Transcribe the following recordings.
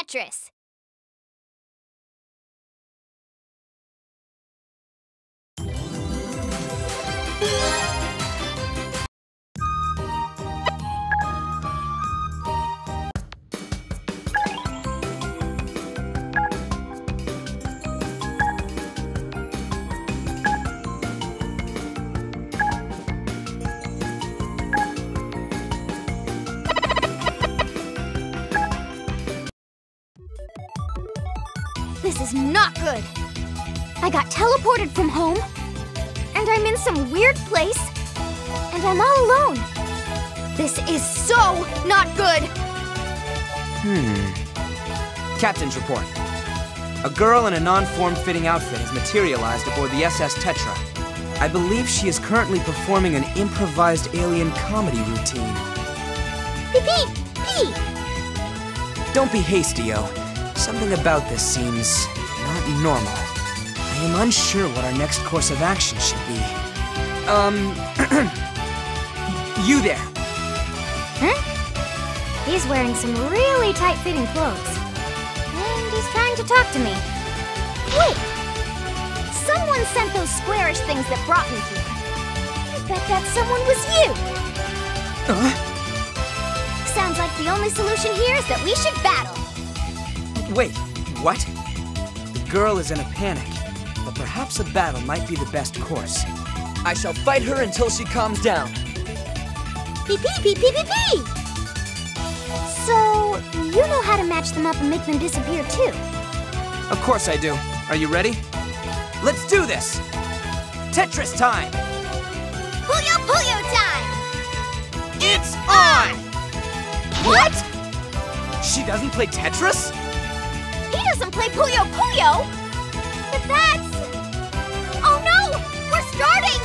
Tetris! This is not good. I got teleported from home, and I'm in some weird place, and I'm all alone. This is so not good. Captain's report. A girl in a non-form-fitting outfit has materialized aboard the SS Tetra. I believe she is currently performing an improvised alien comedy routine. Pee-pee! Don't be hasty, Yo. Something about this seems not normal. I am unsure what our next course of action should be. You there. Huh? He's wearing some really tight-fitting clothes. And he's trying to talk to me. Wait! Someone sent those squarish things that brought me here. I bet that someone was you! Sounds like the only solution here is that we should battle. Wait, what? The girl is in a panic, but perhaps a battle might be the best course. I shall fight her until she calms down. Pee-pee! So, you know how to match them up and make them disappear too? Of course I do. Are you ready? Let's do this! Tetris time! Puyo Puyo time! It's on! What? She doesn't play Tetris? He doesn't play Puyo Puyo! But that's... Oh no! We're starting!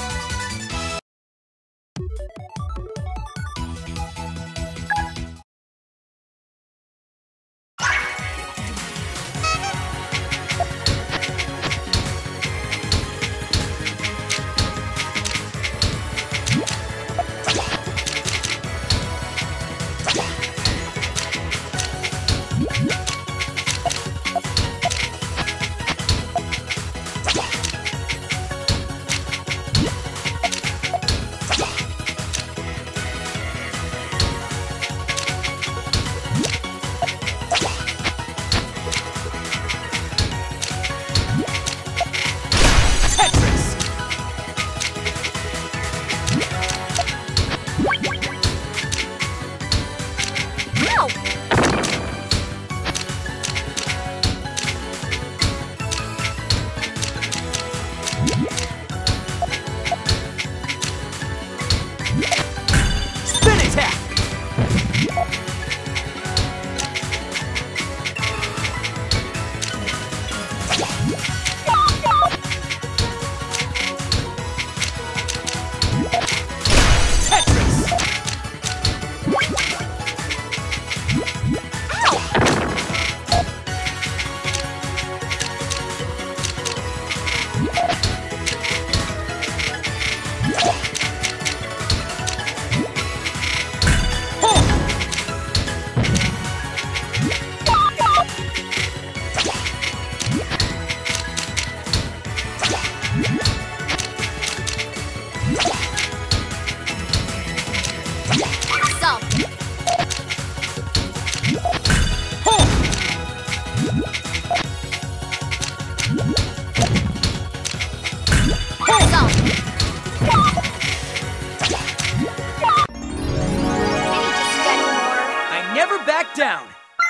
Down!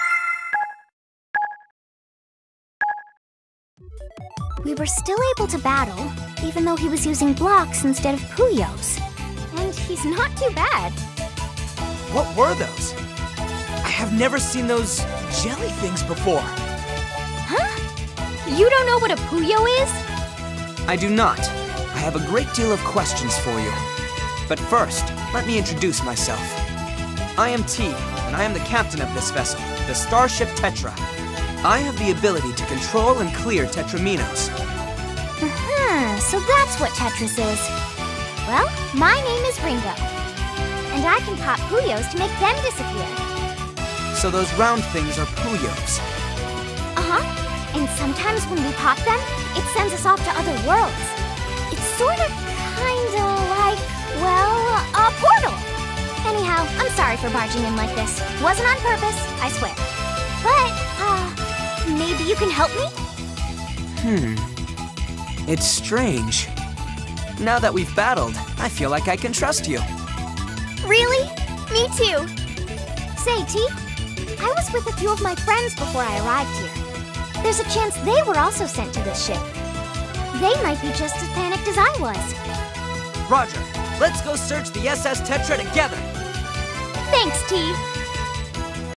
We were still able to battle, even though he was using blocks instead of Puyos. And he's not too bad. What were those? I have never seen those jelly things before. Huh? You don't know what a Puyo is? I do not. I have a great deal of questions for you. But first, let me introduce myself. I am T, and I am the captain of this vessel, the Starship Tetra. I have the ability to control and clear Tetraminos. So that's what Tetris is. Well, my name is Ringo. And I can pop Puyos to make them disappear. So those round things are Puyos. Uh-huh. And sometimes when we pop them, it sends us off to other worlds. It's sorta, kinda like, well, a portal. Anyhow, I'm sorry for barging in like this. Wasn't on purpose, I swear. But, maybe you can help me? It's strange. Now that we've battled, I feel like I can trust you. Really? Me too. Say, T, I was with a few of my friends before I arrived here. There's a chance they were also sent to this ship. They might be just as panicked as I was. Roger, let's go search the SS Tetra together. Thanks, T.